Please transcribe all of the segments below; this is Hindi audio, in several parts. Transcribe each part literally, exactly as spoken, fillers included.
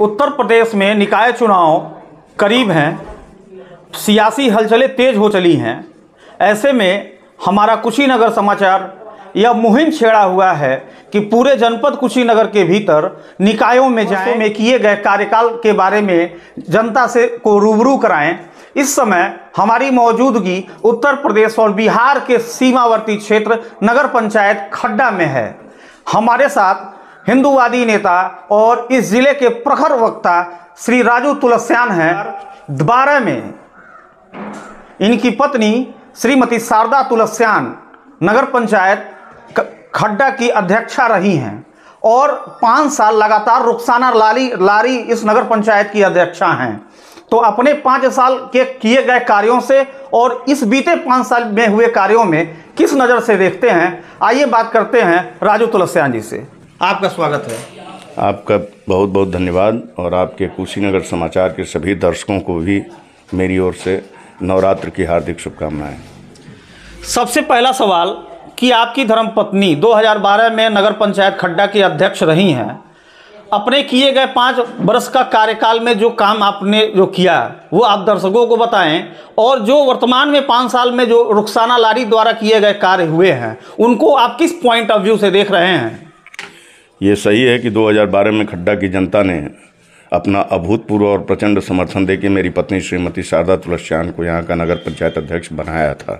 उत्तर प्रदेश में निकाय चुनाव करीब हैं, सियासी हलचलें तेज हो चली हैं। ऐसे में हमारा कुशीनगर समाचार यह मुहिम छेड़ा हुआ है कि पूरे जनपद कुशीनगर के भीतर निकायों में जाएं, में किए गए कार्यकाल के बारे में जनता से को रूबरू कराएं। इस समय हमारी मौजूदगी उत्तर प्रदेश और बिहार के सीमावर्ती क्षेत्र नगर पंचायत खड्डा में है। हमारे साथ हिंदूवादी नेता और इस जिले के प्रखर वक्ता श्री राजू तुलस्यान हैं। बारह में इनकी पत्नी श्रीमती शारदा तुलस्यान नगर पंचायत खड्डा की अध्यक्षा रही हैं और पाँच साल लगातार रुखसाना लारी लारी इस नगर पंचायत की अध्यक्षा हैं। तो अपने पाँच साल के किए गए कार्यों से और इस बीते पाँच साल में हुए कार्यों में किस नज़र से देखते हैं, आइए बात करते हैं राजू तुलस्यान जी से। आपका स्वागत है। आपका बहुत बहुत धन्यवाद और आपके कुशीनगर समाचार के सभी दर्शकों को भी मेरी ओर से नवरात्र की हार्दिक शुभकामनाएं। सबसे पहला सवाल कि आपकी धर्मपत्नी दो हज़ार बारह में नगर पंचायत खड्डा की अध्यक्ष रही हैं। अपने किए गए पाँच वर्ष का कार्यकाल में जो काम आपने जो किया वो आप दर्शकों को बताएं, और जो वर्तमान में पाँच साल में जो रुखसाना लारी द्वारा किए गए कार्य हुए हैं उनको आप किस पॉइंट ऑफ व्यू से देख रहे हैं। ये सही है कि दो हज़ार बारह में खड्डा की जनता ने अपना अभूतपूर्व और प्रचंड समर्थन देकर मेरी पत्नी श्रीमती शारदा तुलस्यान को यहाँ का नगर पंचायत अध्यक्ष बनाया था।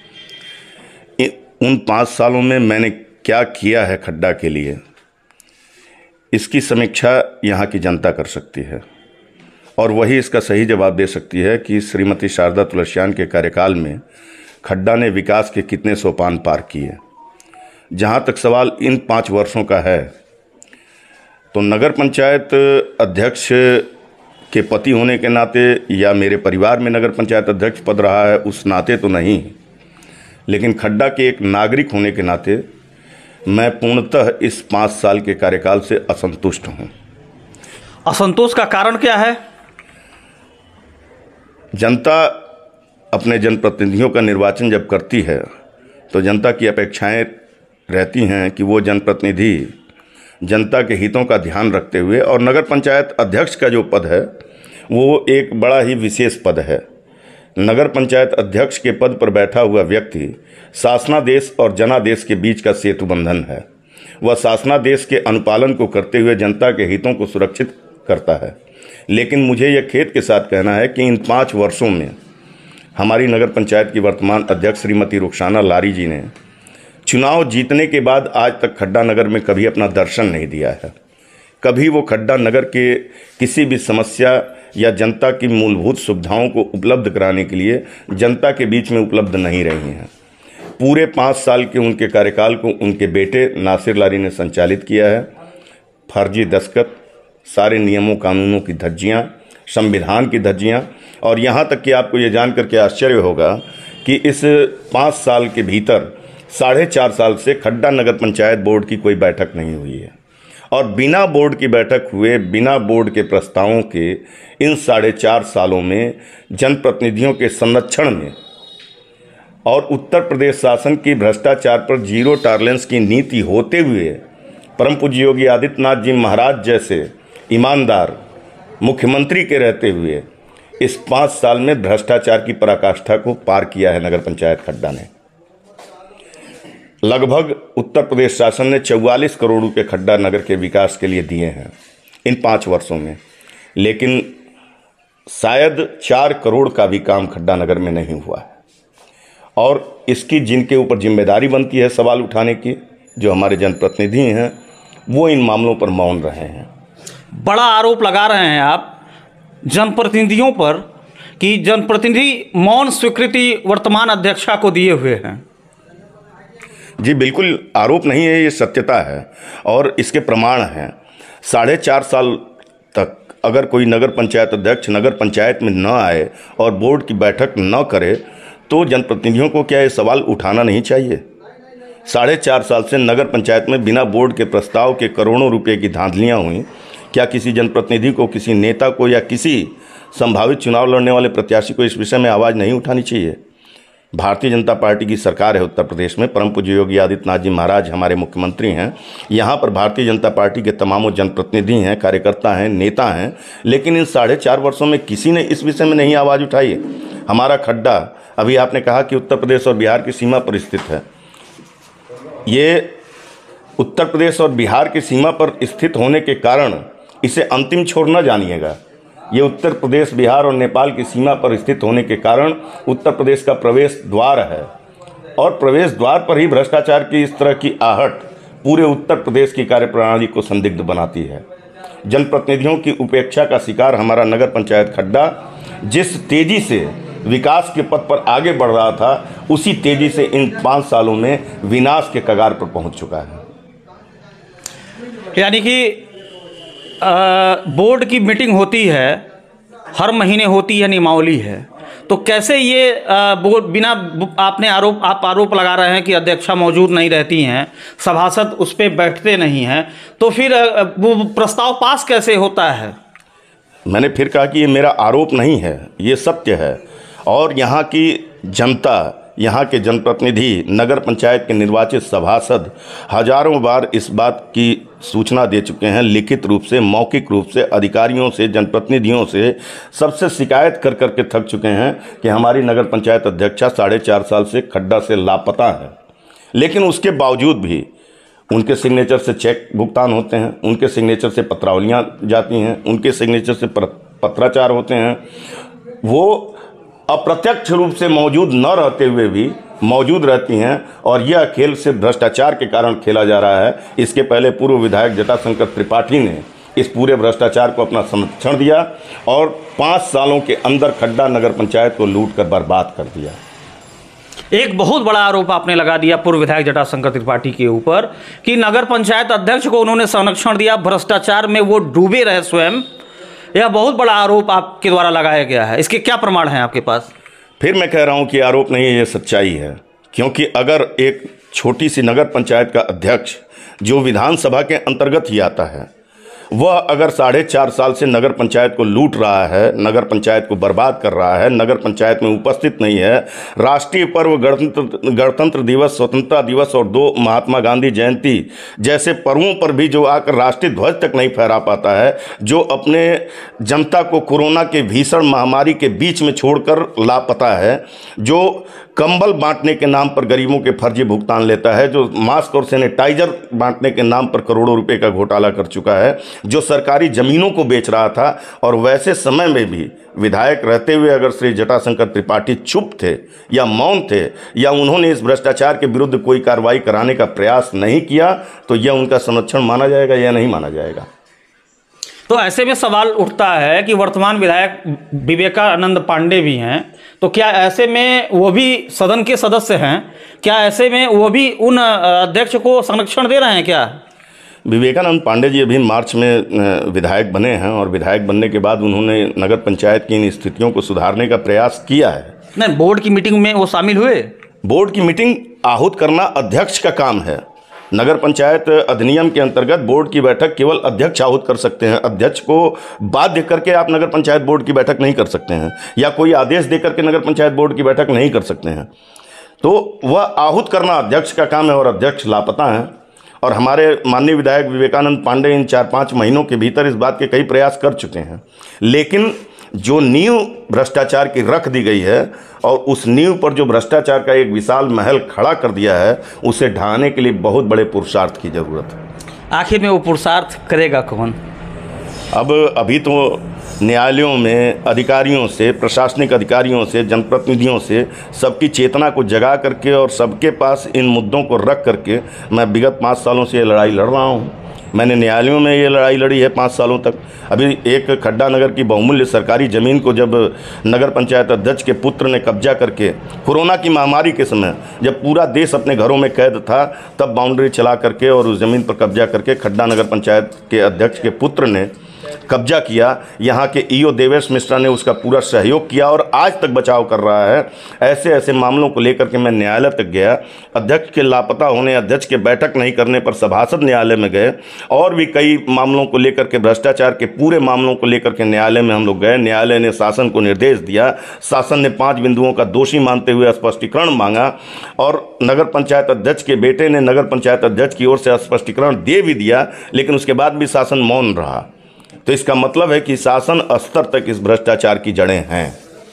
उन पाँच सालों में मैंने क्या किया है खड्डा के लिए, इसकी समीक्षा यहाँ की जनता कर सकती है और वही इसका सही जवाब दे सकती है कि श्रीमती शारदा तुलस्यान के कार्यकाल में खड्डा ने विकास के कितने सोपान पार किए। जहाँ तक सवाल इन पाँच वर्षों का है तो नगर पंचायत अध्यक्ष के पति होने के नाते या मेरे परिवार में नगर पंचायत अध्यक्ष पद रहा है उस नाते तो नहीं, लेकिन खड्डा के एक नागरिक होने के नाते मैं पूर्णतः इस पाँच साल के कार्यकाल से असंतुष्ट हूँ। असंतोष का कारण क्या है? जनता अपने जनप्रतिनिधियों का निर्वाचन जब करती है तो जनता की अपेक्षाएं रहती हैं कि वो जनप्रतिनिधि जनता के हितों का ध्यान रखते हुए, और नगर पंचायत अध्यक्ष का जो पद है वो एक बड़ा ही विशेष पद है। नगर पंचायत अध्यक्ष के पद पर बैठा हुआ व्यक्ति शासनादेश और जनादेश के बीच का सेतु बंधन है। वह शासनादेश के अनुपालन को करते हुए जनता के हितों को सुरक्षित करता है। लेकिन मुझे यह खेद के साथ कहना है कि इन पाँच वर्षों में हमारी नगर पंचायत की वर्तमान अध्यक्ष श्रीमती रुखसाना लारी जी ने चुनाव जीतने के बाद आज तक खड्डा नगर में कभी अपना दर्शन नहीं दिया है। कभी वो खड्डा नगर के किसी भी समस्या या जनता की मूलभूत सुविधाओं को उपलब्ध कराने के लिए जनता के बीच में उपलब्ध नहीं रही हैं। पूरे पाँच साल के उनके कार्यकाल को उनके बेटे नासिर लारी ने संचालित किया है। फर्जी दस्तखत, सारे नियमों कानूनों की धज्जियाँ, संविधान की धज्जियाँ, और यहाँ तक कि आपको ये जान करके आश्चर्य होगा कि इस पाँच साल के भीतर साढ़े चार साल से खड्डा नगर पंचायत बोर्ड की कोई बैठक नहीं हुई है, और बिना बोर्ड की बैठक हुए, बिना बोर्ड के प्रस्तावों के इन साढ़े चार सालों में जनप्रतिनिधियों के संरक्षण में और उत्तर प्रदेश शासन की भ्रष्टाचार पर जीरो टॉलरेंस की नीति होते हुए परम पूज्य योगी आदित्यनाथ जी महाराज जैसे ईमानदार मुख्यमंत्री के रहते हुए इस पाँच साल में भ्रष्टाचार की पराकाष्ठा को पार किया है नगर पंचायत खड्डा ने। लगभग उत्तर प्रदेश शासन ने चौवालीस करोड़ रुपये खड्डा नगर के विकास के लिए दिए हैं इन पाँच वर्षों में, लेकिन शायद चार करोड़ का भी काम खड्डा नगर में नहीं हुआ है। और इसकी जिनके ऊपर जिम्मेदारी बनती है सवाल उठाने की, जो हमारे जनप्रतिनिधि हैं, वो इन मामलों पर मौन रहे हैं। बड़ा आरोप लगा रहे हैं आप जनप्रतिनिधियों पर कि जनप्रतिनिधि मौन स्वीकृति वर्तमान अध्यक्षा को दिए हुए हैं। जी बिल्कुल आरोप नहीं है, ये सत्यता है और इसके प्रमाण हैं। साढ़े चार साल तक अगर कोई नगर पंचायत अध्यक्ष नगर पंचायत में न आए और बोर्ड की बैठक न करे तो जनप्रतिनिधियों को क्या ये सवाल उठाना नहीं चाहिए? साढ़े चार साल से नगर पंचायत में बिना बोर्ड के प्रस्ताव के करोड़ों रुपए की धांधलियाँ हुई। क्या किसी जनप्रतिनिधि को, किसी नेता को या किसी संभावित चुनाव लड़ने वाले प्रत्याशी को इस विषय में आवाज़ नहीं उठानी चाहिए? भारतीय जनता पार्टी की सरकार है उत्तर प्रदेश में, परम पूज्य योगी आदित्यनाथ जी महाराज हमारे मुख्यमंत्री हैं। यहाँ पर भारतीय जनता पार्टी के तमामों जनप्रतिनिधि हैं, कार्यकर्ता हैं, नेता हैं, लेकिन इन साढ़े चार वर्षों में किसी ने इस विषय में नहीं आवाज़ उठाई है। हमारा खड्डा, अभी आपने कहा कि उत्तर प्रदेश और बिहार की सीमा पर स्थित है। ये उत्तर प्रदेश और बिहार की सीमा पर स्थित होने के कारण इसे अंतिम छोर न जानिएगा। ये उत्तर प्रदेश, बिहार और नेपाल की सीमा पर स्थित होने के कारण उत्तर प्रदेश का प्रवेश द्वार है, और प्रवेश द्वार पर ही भ्रष्टाचार की इस तरह की आहट पूरे उत्तर प्रदेश की कार्यप्रणाली को संदिग्ध बनाती है। जनप्रतिनिधियों की उपेक्षा का शिकार हमारा नगर पंचायत खड्डा जिस तेजी से विकास के पथ पर आगे बढ़ रहा था, उसी तेजी से इन पाँच सालों में विनाश के कगार पर पहुंच चुका है। यानी कि बोर्ड की मीटिंग होती है, हर महीने होती है, नियमावली है, तो कैसे ये बोर्ड बिना, आपने आरोप आप आरोप लगा रहे हैं कि अध्यक्षा मौजूद नहीं रहती हैं, सभासद उस पर बैठते नहीं हैं, तो फिर वो प्रस्ताव पास कैसे होता है? मैंने फिर कहा कि ये मेरा आरोप नहीं है, ये सत्य है। और यहाँ की जनता, यहाँ के जनप्रतिनिधि, नगर पंचायत के निर्वाचित सभासद हजारों बार इस बात की सूचना दे चुके हैं, लिखित रूप से, मौखिक रूप से, अधिकारियों से, जनप्रतिनिधियों से, सबसे शिकायत कर कर के थक चुके हैं कि हमारी नगर पंचायत अध्यक्षा साढ़े चार साल से खड्डा से लापता है। लेकिन उसके बावजूद भी उनके सिग्नेचर से चेक भुगतान होते हैं, उनके सिग्नेचर से पत्रावलियाँ जाती हैं, उनके सिग्नेचर से पत्राचार होते हैं। वो अप्रत्यक्ष रूप से मौजूद न रहते हुए भी मौजूद रहती हैं, और यह खेल सिर्फ भ्रष्टाचार के कारण खेला जा रहा है। इसके पहले पूर्व विधायक जटाशंकर त्रिपाठी ने इस पूरे भ्रष्टाचार को अपना संरक्षण दिया और पाँच सालों के अंदर खड्डा नगर पंचायत को लूट कर बर्बाद कर दिया। एक बहुत बड़ा आरोप आपने लगा दिया पूर्व विधायक जटाशंकर त्रिपाठी के ऊपर कि नगर पंचायत अध्यक्ष को उन्होंने संरक्षण दिया, भ्रष्टाचार में वो डूबे रहे स्वयं। यह बहुत बड़ा आरोप आपके द्वारा लगाया गया है, इसके क्या प्रमाण हैं आपके पास? फिर मैं कह रहा हूं कि आरोप नहीं है, ये सच्चाई है। क्योंकि अगर एक छोटी सी नगर पंचायत का अध्यक्ष जो विधानसभा के अंतर्गत ही आता है, वह अगर साढ़े चार साल से नगर पंचायत को लूट रहा है, नगर पंचायत को बर्बाद कर रहा है, नगर पंचायत में उपस्थित नहीं है, राष्ट्रीय पर्व गणतंत्र गणतंत्र दिवस, स्वतंत्रता दिवस और दो महात्मा गांधी जयंती जैसे पर्वों पर भी जो आकर राष्ट्रीय ध्वज तक नहीं फहरा पाता है, जो अपने जनता को कोरोना के भीषण महामारी के बीच में छोड़कर लापता है, जो कंबल बांटने के नाम पर गरीबों के फर्जी भुगतान लेता है, जो मास्क और सैनिटाइजर बांटने के नाम पर करोड़ों रुपए का घोटाला कर चुका है, जो सरकारी जमीनों को बेच रहा था, और वैसे समय में भी विधायक रहते हुए अगर श्री जटाशंकर त्रिपाठी चुप थे या मौन थे या उन्होंने इस भ्रष्टाचार के विरुद्ध कोई कार्रवाई कराने का प्रयास नहीं किया, तो यह उनका संरक्षण माना जाएगा या नहीं माना जाएगा? तो ऐसे में सवाल उठता है कि वर्तमान विधायक विवेकानंद पांडे भी हैं, तो क्या ऐसे में वो भी सदन के सदस्य हैं, क्या ऐसे में वो भी उन अध्यक्ष को संरक्षण दे रहे हैं क्या? विवेकानंद पांडे जी अभी मार्च में विधायक बने हैं, और विधायक बनने के बाद उन्होंने नगर पंचायत की इन स्थितियों को सुधारने का प्रयास किया है। नहीं, बोर्ड की मीटिंग में वो शामिल हुए? बोर्ड की मीटिंग आहूत करना अध्यक्ष का काम है। नगर पंचायत अधिनियम के अंतर्गत बोर्ड की बैठक केवल अध्यक्ष आहूत कर सकते हैं। अध्यक्ष को बाध्य करके आप नगर पंचायत बोर्ड की बैठक नहीं कर सकते हैं, या कोई आदेश देकर के नगर पंचायत बोर्ड की बैठक नहीं कर सकते हैं। तो वह आहूत करना अध्यक्ष का काम है, और अध्यक्ष लापता हैं। और हमारे माननीय विधायक विवेकानंद पांडे इन चार पाँच महीनों के भीतर इस बात के कई प्रयास कर चुके हैं, लेकिन जो नींव भ्रष्टाचार की रख दी गई है, और उस नींव पर जो भ्रष्टाचार का एक विशाल महल खड़ा कर दिया है, उसे ढहाने के लिए बहुत बड़े पुरुषार्थ की जरूरत है। आखिर में वो पुरुषार्थ करेगा कौन? अब अभी तो न्यायालयों में अधिकारियों से, प्रशासनिक अधिकारियों से, जनप्रतिनिधियों से सबकी चेतना को जगा करके और सबके पास इन मुद्दों को रख करके मैं विगत पाँच सालों से ये लड़ाई लड़ रहा हूँ। मैंने न्यायालयों में ये लड़ाई लड़ी है पाँच सालों तक। अभी एक खड्डा नगर की बहुमूल्य सरकारी ज़मीन को जब नगर पंचायत अध्यक्ष के पुत्र ने कब्जा करके, कोरोना की महामारी के समय जब पूरा देश अपने घरों में कैद था, तब बाउंड्री चला करके और उस ज़मीन पर कब्जा करके खड्डा नगर पंचायत के अध्यक्ष के पुत्र ने कब्जा किया। यहाँ के ईओ देवेश मिश्रा ने उसका पूरा सहयोग किया और आज तक बचाव कर रहा है। ऐसे ऐसे मामलों को लेकर के मैं न्यायालय तक गया। अध्यक्ष के लापता होने, अध्यक्ष के बैठक नहीं करने पर सभासद न्यायालय में गए और भी कई मामलों को लेकर के, भ्रष्टाचार के पूरे मामलों को लेकर के न्यायालय में हम लोग गए। न्यायालय ने शासन को निर्देश दिया। शासन ने पाँच बिंदुओं का दोषी मानते हुए स्पष्टीकरण मांगा और नगर पंचायत अध्यक्ष के बेटे ने नगर पंचायत अध्यक्ष की ओर से स्पष्टीकरण दे भी दिया, लेकिन उसके बाद भी शासन मौन रहा। तो इसका मतलब है कि शासन स्तर तक इस भ्रष्टाचार की जड़ें हैं।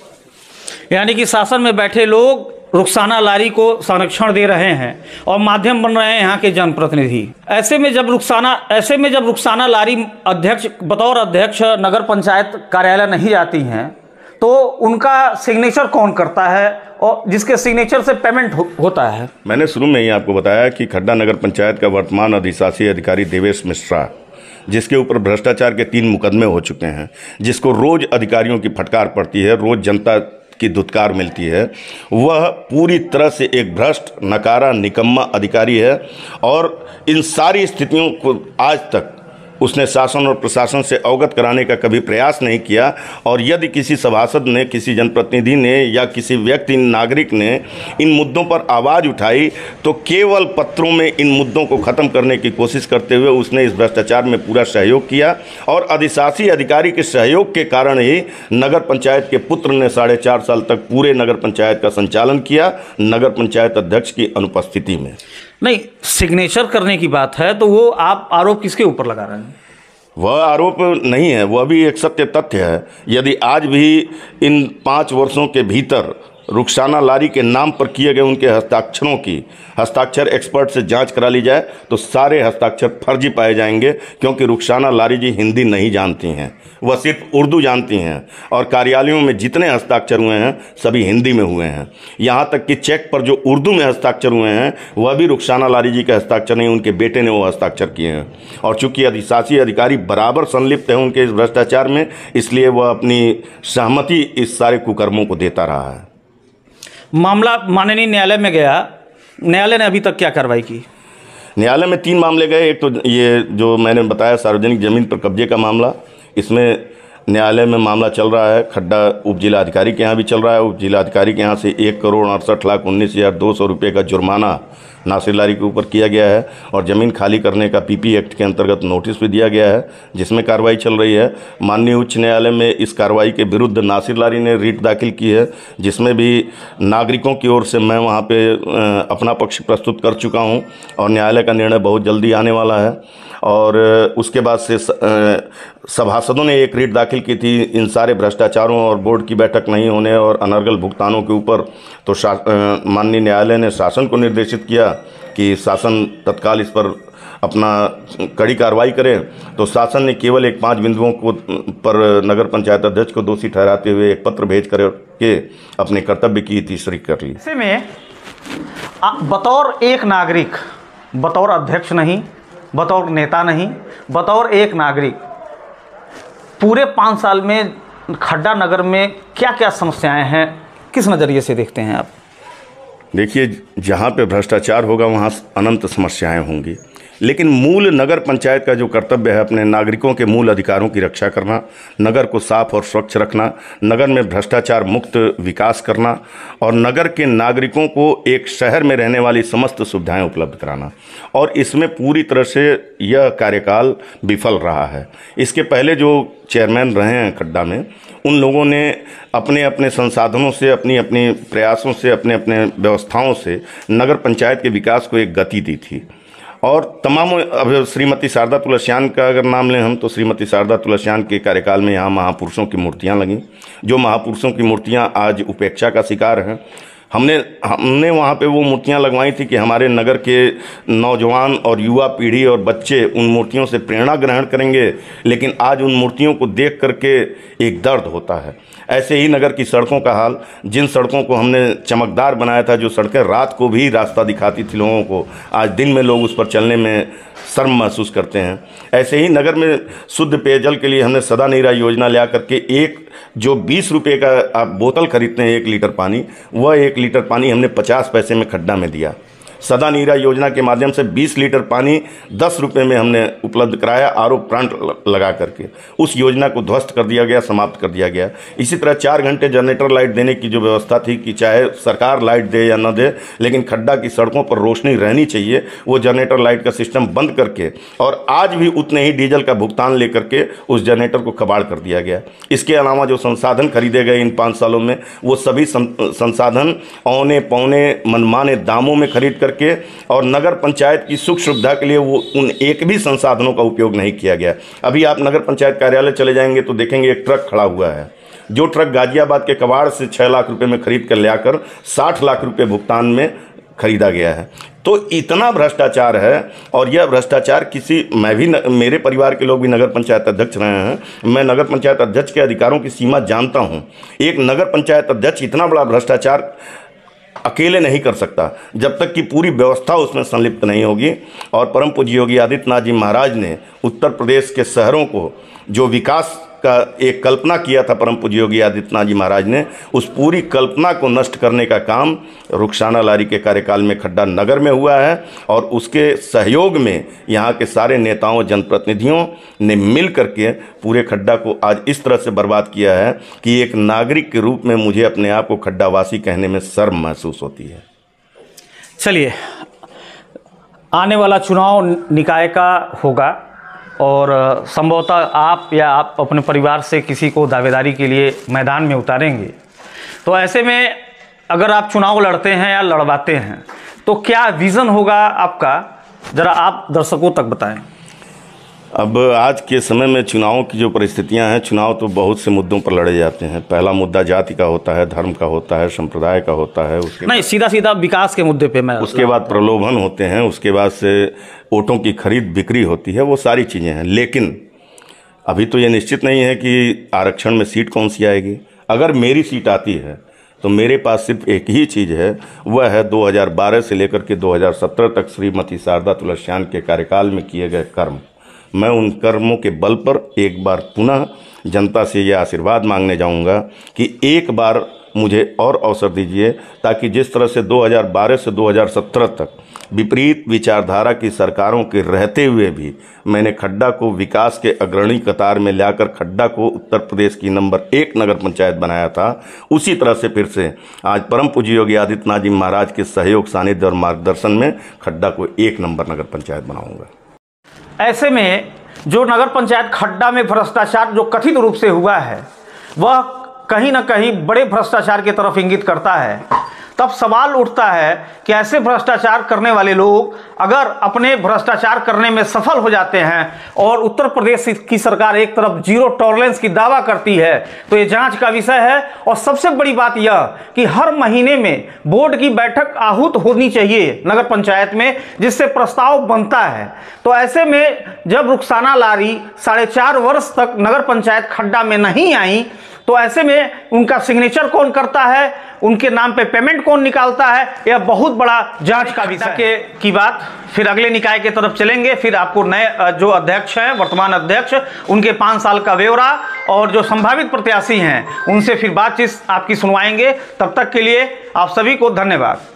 यानी कि शासन में बैठे लोग रुखसाना लारी को संरक्षण दे रहे हैं और माध्यम बन रहे हैं यहाँ के जनप्रतिनिधि। ऐसे में जब रुखसाना ऐसे में जब रुखसाना लारी अध्यक्ष बतौर अध्यक्ष नगर पंचायत कार्यालय नहीं जाती हैं तो उनका सिग्नेचर कौन करता है और जिसके सिग्नेचर से पेमेंट हो, होता है? मैंने शुरू में ही आपको बताया कि खड्डा नगर पंचायत का वर्तमान अधिशासी अधिकारी देवेश मिश्रा, जिसके ऊपर भ्रष्टाचार के तीन मुकदमे हो चुके हैं, जिसको रोज अधिकारियों की फटकार पड़ती है, रोज जनता की धुतकार मिलती है, वह पूरी तरह से एक भ्रष्ट, नकारा, निकम्मा अधिकारी है। और इन सारी स्थितियों को आज तक उसने शासन और प्रशासन से अवगत कराने का कभी प्रयास नहीं किया। और यदि किसी सभासद ने, किसी जनप्रतिनिधि ने या किसी व्यक्ति, नागरिक ने इन मुद्दों पर आवाज़ उठाई तो केवल पत्रों में इन मुद्दों को ख़त्म करने की कोशिश करते हुए उसने इस भ्रष्टाचार में पूरा सहयोग किया। और अधिशासी अधिकारी के सहयोग के कारण ही नगर पंचायत के पुत्र ने साढ़े चार साल तक पूरे नगर पंचायत का संचालन किया, नगर पंचायत अध्यक्ष की अनुपस्थिति में। नहीं, सिग्नेचर करने की बात है तो वो आप आरोप किसके ऊपर लगा रहे हैं? वह आरोप नहीं है, वह भी एक सत्य तथ्य है। यदि आज भी इन पाँच वर्षों के भीतर रुखसाना लारी के नाम पर किए गए उनके हस्ताक्षरों की हस्ताक्षर एक्सपर्ट से जांच करा ली जाए तो सारे हस्ताक्षर फर्जी पाए जाएंगे, क्योंकि रुखसाना लारी जी हिंदी नहीं जानती हैं, वह सिर्फ उर्दू जानती हैं। और कार्यालयों में जितने हस्ताक्षर हुए हैं सभी हिंदी में हुए हैं। यहाँ तक कि चेक पर जो उर्दू में हस्ताक्षर हुए हैं वह भी रुखसाना लारी जी के हस्ताक्षर नहीं, उनके बेटे ने वो हस्ताक्षर किए हैं। और चूंकि अधिशासी अधिकारी बराबर संलिप्त है उनके इस भ्रष्टाचार में, इसलिए वह अपनी सहमति इस सारे कुकर्मों को देता रहा है। मामला माननीय न्यायालय में गया, न्यायालय ने अभी तक क्या कार्रवाई की? न्यायालय में तीन मामले गए। एक तो ये जो मैंने बताया सार्वजनिक जमीन पर कब्जे का मामला, इसमें न्यायालय में मामला चल रहा है। खड्डा उप जिला अधिकारी के यहाँ भी चल रहा है। उप जिला अधिकारी के यहाँ से एक करोड़ अड़सठ लाख उन्नीस हज़ार दो सौ रुपये का जुर्माना नासिर लारी के ऊपर किया गया है और ज़मीन खाली करने का पीपी एक्ट के अंतर्गत नोटिस भी दिया गया है, जिसमें कार्रवाई चल रही है। माननीय उच्च न्यायालय में इस कार्रवाई के विरुद्ध नासिर लारी ने रिट दाखिल की है, जिसमें भी नागरिकों की ओर से मैं वहाँ पे अपना पक्ष प्रस्तुत कर चुका हूँ और न्यायालय का निर्णय बहुत जल्दी आने वाला है। और उसके बाद से सभासदों ने एक रिट दाखिल की थी इन सारे भ्रष्टाचारों और बोर्ड की बैठक नहीं होने और अनर्गल भुगतानों के ऊपर। तो माननीय न्यायालय ने शासन को निर्देशित किया कि शासन तत्काल इस पर अपना कड़ी कार्रवाई करे। तो शासन ने केवल एक पाँच बिंदुओं को पर नगर पंचायत अध्यक्ष को दोषी ठहराते हुए एक पत्र भेज कर के अपने कर्तव्य की तीसरी कर ली। ऐसे में बतौर एक नागरिक, बतौर अध्यक्ष नहीं, बतौर नेता नहीं, बतौर एक नागरिक, पूरे पाँच साल में खड्डा नगर में क्या क्या समस्याएं हैं, किस नज़रिए से देखते हैं आप? देखिए, जहाँ पे भ्रष्टाचार होगा वहाँ अनंत समस्याएं होंगी, लेकिन मूल नगर पंचायत का जो कर्तव्य है अपने नागरिकों के मूल अधिकारों की रक्षा करना, नगर को साफ और स्वच्छ रखना, नगर में भ्रष्टाचार मुक्त विकास करना और नगर के नागरिकों को एक शहर में रहने वाली समस्त सुविधाएं उपलब्ध कराना। और इसमें पूरी तरह से यह कार्यकाल विफल रहा है। इसके पहले जो चेयरमैन रहे हैं खड्डा में, उन लोगों ने अपने अपने संसाधनों से, अपनी अपनी प्रयासों से, अपने अपने व्यवस्थाओं से नगर पंचायत के विकास को एक गति दी थी। और तमाम, अब श्रीमती शारदा तुलसियान का अगर नाम लें हम, तो श्रीमती शारदा तुलसियान के कार्यकाल में यहाँ महापुरुषों की मूर्तियाँ लगीं। जो महापुरुषों की मूर्तियाँ आज उपेक्षा का शिकार हैं। हमने हमने वहाँ पे वो मूर्तियाँ लगवाई थी कि हमारे नगर के नौजवान और युवा पीढ़ी और बच्चे उन मूर्तियों से प्रेरणा ग्रहण करेंगे, लेकिन आज उन मूर्तियों को देख करके एक दर्द होता है। ऐसे ही नगर की सड़कों का हाल, जिन सड़कों को हमने चमकदार बनाया था, जो सड़कें रात को भी रास्ता दिखाती थी लोगों को, आज दिन में लोग उस पर चलने में शर्म महसूस करते हैं। ऐसे ही नगर में शुद्ध पेयजल के लिए हमने सदा नीरा योजना ला करके एक जो बीस रुपये का आप बोतल खरीदते हैं एक लीटर पानी, वह एक लीटर पानी हमने पचास पैसे में खड्डा में दिया। सदा नीरा योजना के माध्यम से बीस लीटर पानी दस रुपये में हमने उपलब्ध कराया आर ओ प्लांट लगा करके। उस योजना को ध्वस्त कर दिया गया, समाप्त कर दिया गया। इसी तरह चार घंटे जनरेटर लाइट देने की जो व्यवस्था थी कि चाहे सरकार लाइट दे या न दे, लेकिन खड्डा की सड़कों पर रोशनी रहनी चाहिए, वो जनरेटर लाइट का सिस्टम बंद करके और आज भी उतने ही डीजल का भुगतान लेकर के उस जनरेटर को कबाड़ कर दिया गया। इसके अलावा जो संसाधन खरीदे गए इन पाँच सालों में, वो सभी संसाधन औने पौने मनमाने दामों में खरीद करके और नगर पंचायत की सुख सुविधा के लिए वो उन एक भी संसाधनों का उपयोग नहीं किया गया। अभी आप नगर पंचायत कार्यालय चले जाएंगे तो देखेंगे एक ट्रक खड़ा हुआ है, जो ट्रक गाजियाबाद के कबाड़ से छः लाख रुपए में खरीद कर ले आकर साठ लाख रुपए भुगतान में खरीदा गया है। तो इतना भ्रष्टाचार है। और यह भ्रष्टाचार किसी, मैं भी न, मेरे परिवार के लोग भी नगर पंचायत अध्यक्ष रहे हैं, मैं नगर पंचायत अध्यक्ष के अधिकारों की सीमा जानता हूं। एक नगर पंचायत अध्यक्ष इतना बड़ा भ्रष्टाचार अकेले नहीं कर सकता जब तक कि पूरी व्यवस्था उसमें संलिप्त नहीं होगी। और परम पूज्य योगी आदित्यनाथ जी महाराज ने उत्तर प्रदेश के शहरों को जो विकास का एक कल्पना किया था परम पूज्य योगी आदित्यनाथ जी महाराज ने, उस पूरी कल्पना को नष्ट करने का काम रुखसाना लारी के कार्यकाल में खड्डा नगर में हुआ है। और उसके सहयोग में यहाँ के सारे नेताओं जनप्रतिनिधियों ने मिल करके पूरे खड्डा को आज इस तरह से बर्बाद किया है कि एक नागरिक के रूप में मुझे अपने आप को खड्डावासी कहने में शर्म महसूस होती है। चलिए, आने वाला चुनाव निकाय का होगा और संभवतः आप या आप अपने परिवार से किसी को दावेदारी के लिए मैदान में उतारेंगे, तो ऐसे में अगर आप चुनाव लड़ते हैं या लड़वाते हैं तो क्या विज़न होगा आपका, ज़रा आप दर्शकों तक बताएं। अब आज के समय में चुनाव की जो परिस्थितियां हैं, चुनाव तो बहुत से मुद्दों पर लड़े जाते हैं। पहला मुद्दा जाति का होता है, धर्म का होता है, संप्रदाय का होता है, उसके नहीं सीधा सीधा विकास के मुद्दे पे मैं, उसके बाद प्रलोभन होते हैं, उसके बाद से वोटों की खरीद बिक्री होती है, वो सारी चीज़ें हैं। लेकिन अभी तो ये निश्चित नहीं है कि आरक्षण में सीट कौन सी आएगी। अगर मेरी सीट आती है तो मेरे पास सिर्फ एक ही चीज़ है, वह है दो हज़ार बारह से लेकर के दो हज़ार सत्रह तक श्रीमती शारदा तुलसियान के कार्यकाल में किए गए कर्म। मैं उन कर्मों के बल पर एक बार पुनः जनता से यह आशीर्वाद मांगने जाऊंगा कि एक बार मुझे और अवसर दीजिए, ताकि जिस तरह से दो हज़ार बारह से दो हज़ार सत्रह तक विपरीत विचारधारा की सरकारों के रहते हुए भी मैंने खड्डा को विकास के अग्रणी कतार में लाकर खड्डा को उत्तर प्रदेश की नंबर एक नगर पंचायत बनाया था, उसी तरह से फिर से आज परम पूज्य योगी आदित्यनाथ जी महाराज के सहयोग, सानिध्य और मार्गदर्शन में खड्डा को एक नंबर नगर पंचायत बनाऊंगा। ऐसे में जो नगर पंचायत खड्डा में भ्रष्टाचार जो कथित रूप से हुआ है, वह कहीं ना कहीं बड़े भ्रष्टाचार की तरफ इंगित करता है। तब सवाल उठता है कि ऐसे भ्रष्टाचार करने वाले लोग अगर अपने भ्रष्टाचार करने में सफल हो जाते हैं और उत्तर प्रदेश की सरकार एक तरफ जीरो टॉलरेंस की दावा करती है, तो ये जांच का विषय है। और सबसे बड़ी बात यह कि हर महीने में बोर्ड की बैठक आहूत होनी चाहिए नगर पंचायत में, जिससे प्रस्ताव बनता है। तो ऐसे में जब रुखसाना लारी साढ़े चार वर्ष तक नगर पंचायत खड्डा में नहीं आई, तो ऐसे में उनका सिग्नेचर कौन करता है, उनके नाम पे पेमेंट कौन निकालता है, यह बहुत बड़ा जांच का विषय के की बात। फिर अगले निकाय के तरफ चलेंगे, फिर आपको नए जो अध्यक्ष हैं, वर्तमान अध्यक्ष, उनके पाँच साल का ब्यौरा और जो संभावित प्रत्याशी हैं उनसे फिर बातचीत आपकी सुनवाएंगे। तब तक के लिए आप सभी को धन्यवाद।